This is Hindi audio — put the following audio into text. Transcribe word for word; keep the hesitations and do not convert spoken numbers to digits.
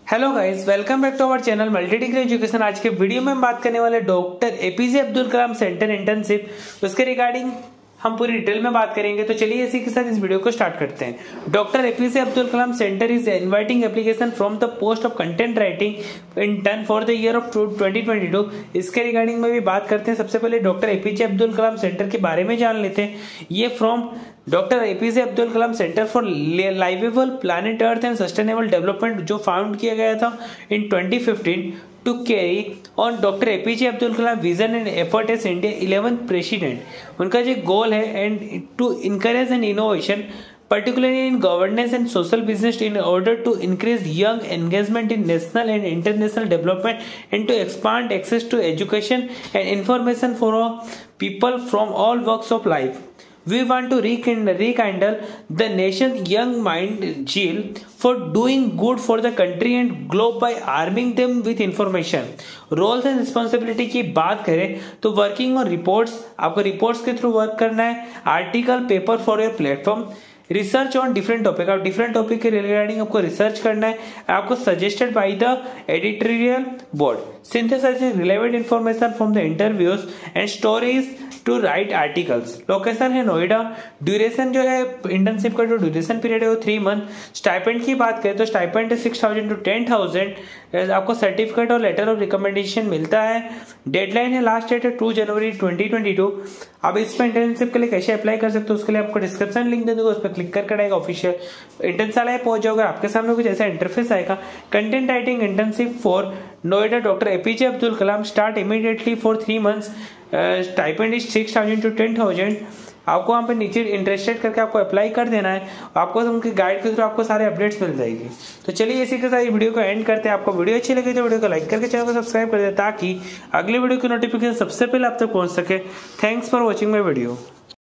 Hello guys, welcome back to our channel multi degree education. आज के वीडियो में हम बात करने वाले doctor APJ Abdul Kalam centre internship, उसके रिगार्डिंग हम पूरी डिटेल में बात करेंगे। तो चलिए इसी के साथ इस वीडियो को स्टार्ट करते हैं। Doctor APJ Abdul Kalam centre is inviting application from the post of content writing intern for the year of twenty twenty two. इसके रिगार्डिंग में भी बात करते हैं। सबसे पहले doctor APJ Abdul Kalam centre के बारे में जान लेते हैं। ये from doctor APJ Abdul Kalam centre for liveable planet earth and sustainable development, जो फाउंड किया गया था in twenty fifteen to carry on doctor APJ Abdul Kalam vision and effort as India eleventh president. उनका जो गोल है and to encourage and innovation particularly in governance and social business in order to increase young engagement in national and international development and to expand access to education and information for people from all walks of life. We want to rekindle, rekindle the nation's young mind zeal for doing good for the country and globe by arming them with information. Roles and responsibility की बात करें तो वर्किंग ऑन रिपोर्ट्स, आपको रिपोर्ट्स के थ्रू वर्क करना है। Article paper for your platform, research on different topic, आप डिफरेंट टॉपिक के रिगार्डिंग आपको रिसर्च करना है। आपको suggested by the editorial board, synthesising relevant information from the interviews and stories to write articles. Location है नोएडा। ड्यूरेशन जो है इंटर्नशिप का जो ड्यूरेशन पीरियड है वो थ्री मंथ। स्टाइपेंड की बात करें तो स्टाइपेंड है six thousand to ten thousand. आपको सर्टिफिकेट और लेटर ऑफ रिकमेंडेशन मिलता है। डेडलाइन है, लास्ट डेट है two January twenty twenty two. अब इस इंटर्नशिप के लिए कैसे अप्लाई कर सकते हो उसके लिए आपको डिस्क्रिप्शन लिंक दे दूंगा, उस पर क्लिक करके आएगा ऑफिशियल इंटर्नशाला पहुंच जाओगे। आपके सामने कुछ ऐसा इंटरफेस आएगा। Content writing internship for Noida doctor APJ Abdul Kalam start immediately for three months. Stipend is six thousand to ten thousand. आपको वहाँ पे नीचे इंटरेस्टेड करके आपको अप्लाई कर देना है। आपको उनके गाइड के थ्रू आपको सारे अपडेट्स मिल जाएगी। तो चलिए इसी के साथ ये वीडियो को एंड करते हैं। आपको वीडियो अच्छी लगी तो वीडियो को लाइक करके चैनल को सब्सक्राइब कर दे ताकि अगले वीडियो की नोटिफिकेशन सबसे पहले आप तक पहुंच सके। Thanks for watching my video.